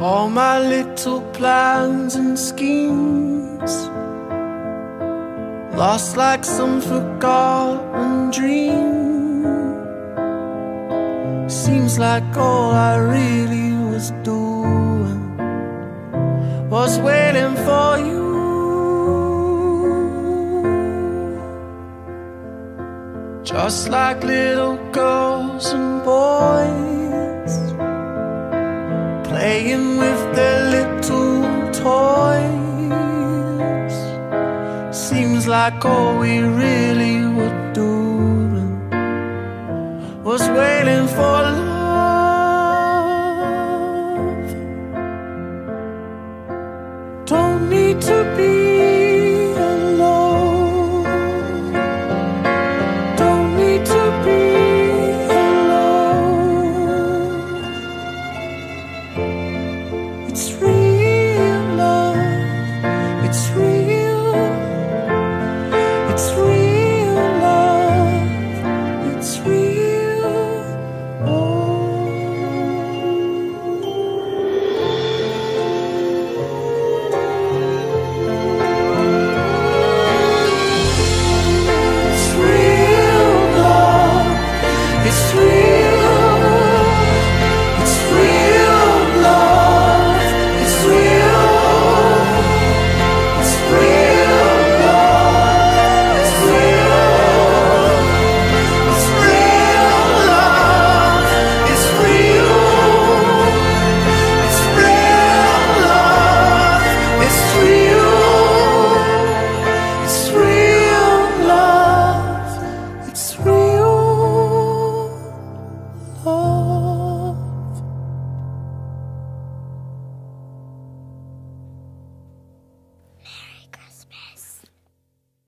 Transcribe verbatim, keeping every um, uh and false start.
all my little plans and schemes, lost like some forgotten dream. Seems like all I really was doing was waiting for you. Just like little girls and boys playing with their little toys. Seems like all we really were doing was waiting for love.